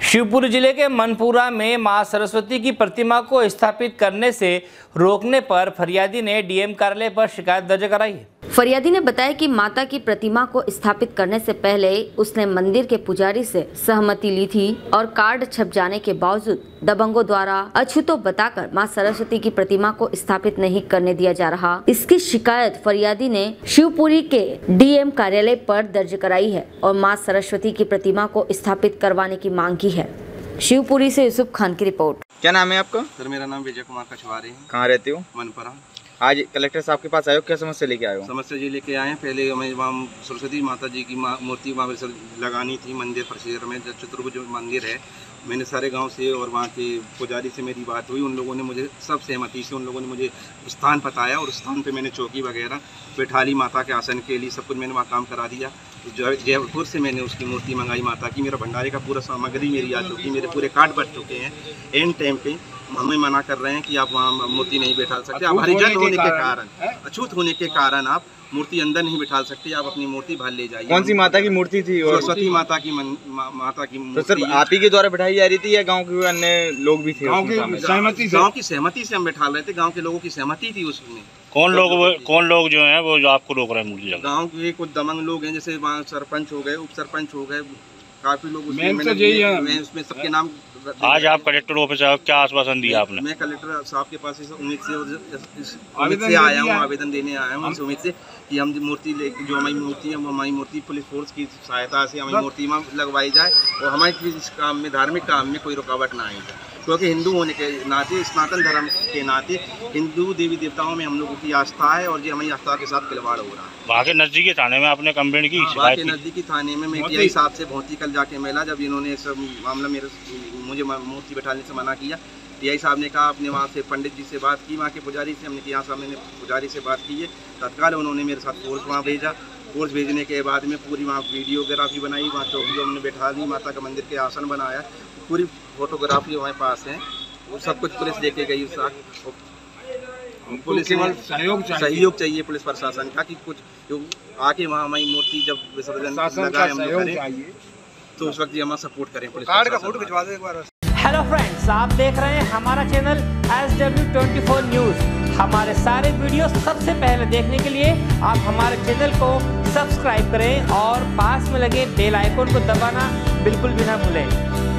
शिवपुरी जिले के मनपुरा में मां सरस्वती की प्रतिमा को स्थापित करने से रोकने पर फरियादी ने डीएम कार्यालय पर शिकायत दर्ज कराई है। फरियादी ने बताया कि माता की प्रतिमा को स्थापित करने से पहले उसने मंदिर के पुजारी से सहमति ली थी और कार्ड छप जाने के बावजूद दबंगों द्वारा अछूतों बताकर मां सरस्वती की प्रतिमा को स्थापित नहीं करने दिया जा रहा। इसकी शिकायत फरियादी ने शिवपुरी के डीएम कार्यालय पर दर्ज कराई है और मां सरस्वती की प्रतिमा को स्थापित करवाने की मांग की है। शिवपुरी से यूसुफ खान की रिपोर्ट। क्या नाम है आपका? सर मेरा नाम विजय कुमार कछवारे है। कहाँ रहते हो? मनपुरा। आज कलेक्टर साहब के पास आए हो, क्या समस्या लेके आए हो? समस्या जी लेके आए हैं। पहले हमें वहाँ सरस्वती माता जी की मूर्ति वहाँ लगानी थी मंदिर परिसर में। चतुर्भुज जो मंदिर है, मैंने सारे गांव से और वहाँ के पुजारी से मेरी बात हुई। उन लोगों ने मुझे सब सहमति से उन लोगों ने मुझे स्थान बताया और स्थान पे मैंने चौकी वगैरह बैठा ली। माता के आसन के लिए सब कुछ मैंने वहाँ काम करा दिया। जयपुर से मैंने उसकी मूर्ति मंगाई माता की। मेरा भंडारे का पूरा सामग्री मेरी आ चुकी, मेरे पूरे कार्ड बच चुके हैं। एंड टाइम पे हमें मना कर रहे हैं कि आप वहाँ मूर्ति नहीं बैठा सकते। आप हरिजन होने के कारण, अछूत होने के कारण आप मूर्ति अंदर नहीं बिठा सकते। आप अपनी मूर्ति बाहर ले जाइए। कौन सी माता की मूर्ति थी? सरस्वती माता की माता की मूर्ति। तो सिर्फ आप ही के द्वारा बैठाई जा रही थी या गांव के अन्य लोग भी थे? गांव की सहमति से हम बैठा रहे थे। गांव के लोगों की सहमति थी उसमें। कौन लोग जो हैं वो जो आपको रोक रहे हैं मूर्ति लगाने? गांव के कुछ दमंग लोग हैं, जैसे वहाँ सरपंच हो गए, उप सरपंच हो गए, काफी लोग उसमें सबके नाम। आज आप कलेक्टर ऑफिस आए, क्या आश्वासन दिया आपने? मैं कलेक्टर साहब के पास इस उम्मीद से आया हूँ, आवेदन देने आया हूँ इस उम्मीद से कि हम मूर्ति जो हमारी मूर्ति है वो हमारी मूर्ति पुलिस फोर्स की सहायता से हमारी मूर्ति में लगवाई जाए और हमारे इस काम में, धार्मिक काम में कोई रुकावट ना आए। क्योंकि हिंदू होने के नाते, सनातन धर्म के नाते हिंदू देवी देवताओं में हम लोगों की आस्था है और ये हमारी आस्था के साथ खिलवाड़ हो रहा है। वहाँ के नजदीकी थाने में आपने कंप्लेंट की? वहाँ के नजदीकी थाने में मैं टीआई साहब से बहुत ही कल जाके मिला। जब इन्होंने सब मामला मुझे मूर्ति बैठाने से मना किया, टीआई साहब ने कहा आपने वहाँ से पंडित जी से बात की, वहाँ के पुजारी से। हमने टीआई साहब ने पुजारी से बात की है। तत्काल उन्होंने मेरे साथ फोर्स वहाँ भेजा। फोर्स भेजने के बाद में पूरी वहाँ वीडियोग्राफी बनाई, वहाँ चौकी जो हमने बैठा दी, माता का मंदिर के आसन बनाया, पूरी फोटोग्राफी हमारे पास है। वो सब कुछ पुलिस लेके गई। पुलिस सहयोग चाहिए पुलिस प्रशासन का कि कुछ जो आके वहाँ हमारी मूर्ति जब विसर्जन लगाए हम लोग करें तो उस वक्त हम सपोर्ट करें। पुलिस कार्ड का फोटो खिंचवा दो एक बार। हेलो फ्रेंड्स, आप देख रहे हैं हमारा चैनल SW24 न्यूज़। हमारे सारे वीडियो सबसे पहले देखने के लिए आप हमारे चैनल को सब्सक्राइब करें और पास में लगे बेल आइकन को दबाना बिल्कुल भी ना भूलें।